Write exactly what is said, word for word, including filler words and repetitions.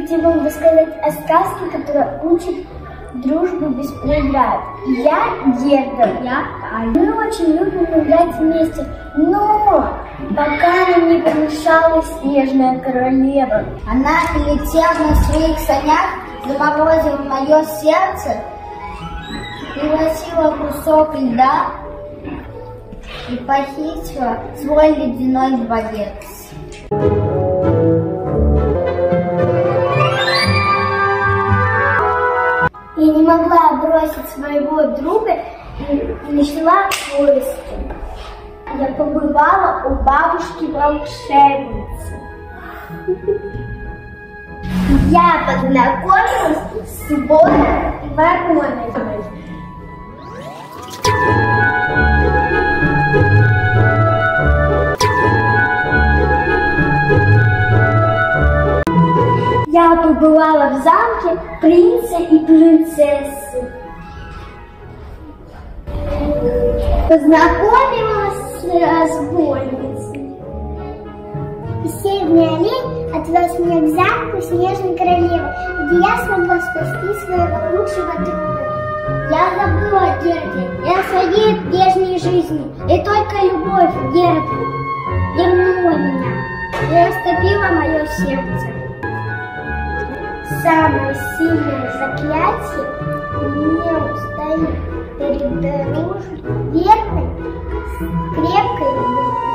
тебе могу сказать о сказке, которая учит дружбу без преград. Я Герда, я Таня. Мы очень любим играть вместе, но пока нам не помешала снежная королева. Она летела на своих санях, заморозила мое сердце, превратила кусок льда и похитила свой ледяной дворец. Я не могла бросить своего друга и начала поиски. Я побывала у бабушки волшебницы. Я познакомилась с Вором и Вороной. Я побывала в замке принца и принцессы. Познакомилась с разбойницей. Северный олень отвез меня к замку Снежной королевы, где я смогла спасти своего лучшего друга. Я забыла о Герде и о своей прежней жизни, и только любовь Герды вернула меня и растопила мое сердце. Самое сильное заклятие не устоит перед дружбой, верной, крепкой любовью.